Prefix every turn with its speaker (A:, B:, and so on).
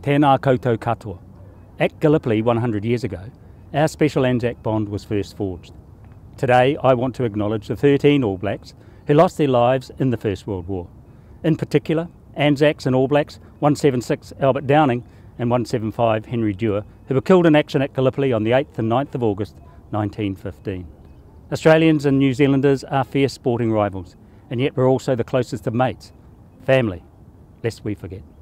A: Tēnā koutou katoa. At Gallipoli 100 years ago, our special Anzac bond was first forged. Today I want to acknowledge the 13 All Blacks who lost their lives in the First World War. In particular, Anzacs and All Blacks 176 Albert Downing and 175 Henry Dewar, who were killed in action at Gallipoli on the 8th and 9th of August 1915. Australians and New Zealanders are fierce sporting rivals, and yet we're also the closest of mates. Family, lest we forget.